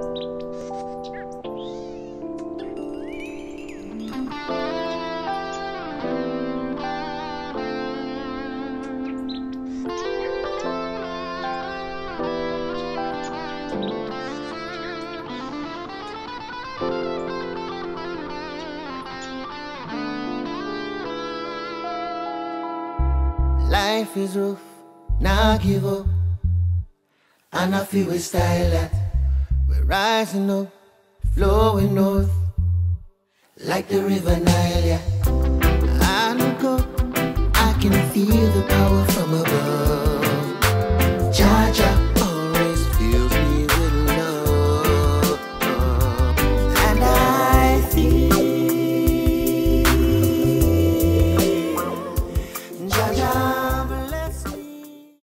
Life is rough, now give up. And I feel with style that we're rising up, flowing north, like the river Nile, yeah. I look up, I can feel the power from above.